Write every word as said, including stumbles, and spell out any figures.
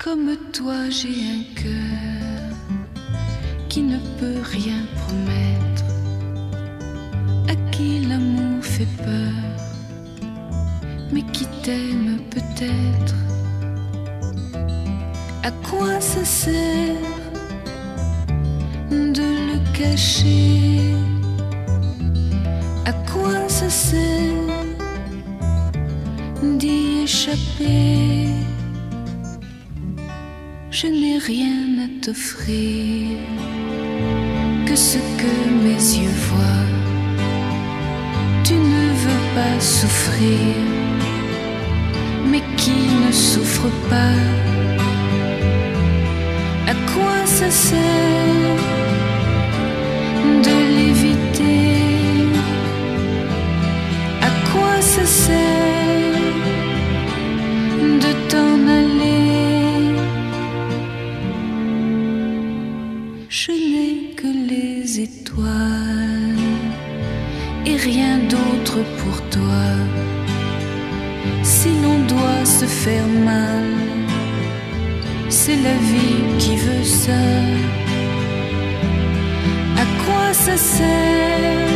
Comme toi j'ai un cœur qui ne peut rien promettre, à qui l'amour fait peur, mais qui t'aime peut-être. À quoi ça sert de le cacher? À quoi ça sert d'y échapper? Je n'ai rien à t'offrir que ce que mes yeux voient. Tu ne veux pas souffrir, mais qui ne souffre pas? À quoi ça sert de l'éviter? À quoi ça sert de t'en aller? Je n'ai que les étoiles et rien d'autre pour toi. Si l'on doit se faire mal, c'est la vie qui veut ça. À quoi ça sert